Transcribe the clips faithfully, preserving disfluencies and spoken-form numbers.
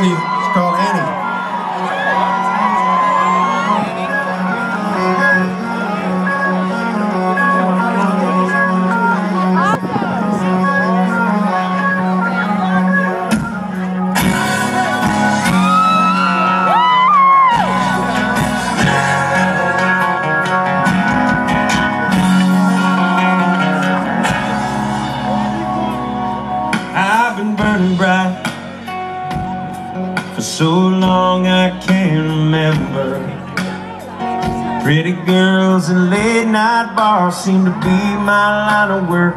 lady. It's called Annie. Burning bright for so long I can't remember. Pretty girls and late night bars seem to be my line of work.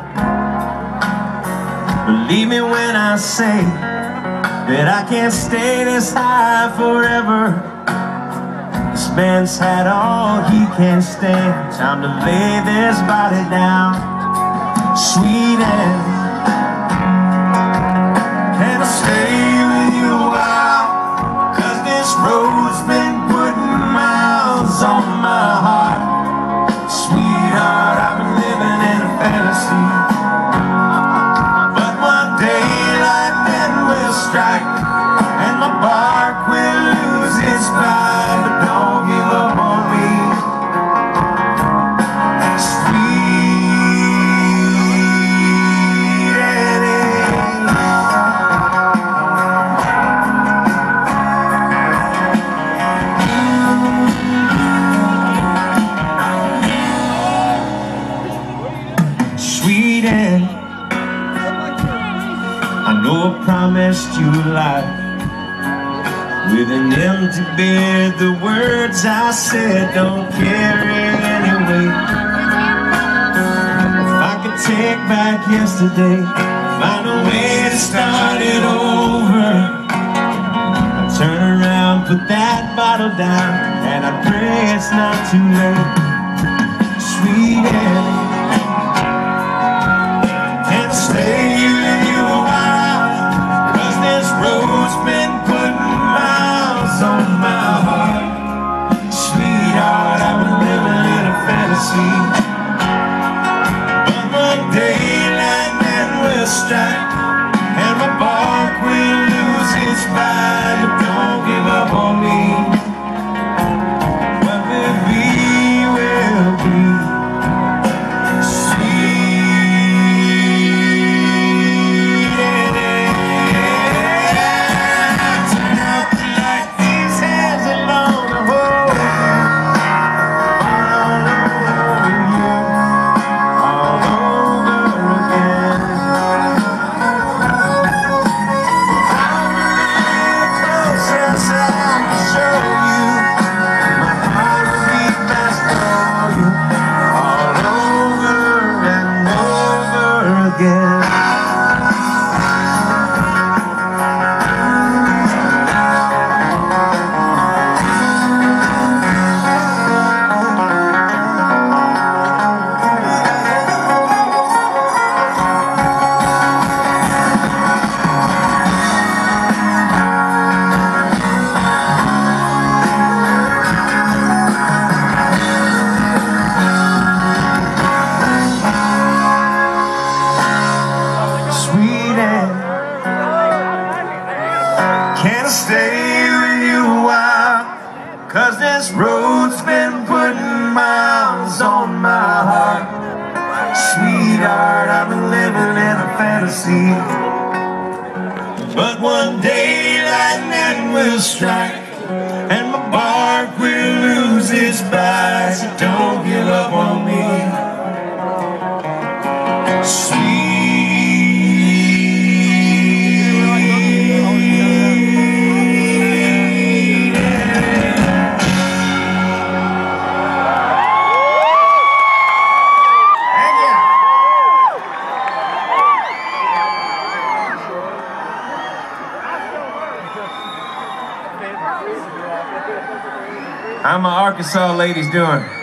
Believe me when I say that I can't stay this high forever. This man's had all he can stand. Time to lay this body down. Sweet Annie, stay with you a while, 'cause this road's been putting miles on my heart. Sweetheart, I've been living in a fantasy, but one day lightning will strike and my bark will lose its bite. But don't give up on me, sweet Annie. I know I promised you life with an empty bed. The words I said don't carry any weight. If I could take back yesterday, find a way to start it over, I'd turn around, put that bottle down, and I pray it's not too late. Sweet Annie, stay with you a while, 'cause this road's been putting miles on my heart. Sweetheart, I've been living in a fantasy, but one day lightning will strike and my bark will lose its bite. But don't give up on me. What will be, will be. Can I stay with you a while, 'cause this road's been putting miles on my heart. Sweetheart, I've been living in a fantasy, but one day lightning will strike and my bark will lose its bite. So don't give up on me. Sweet How my Arkansas ladies doing?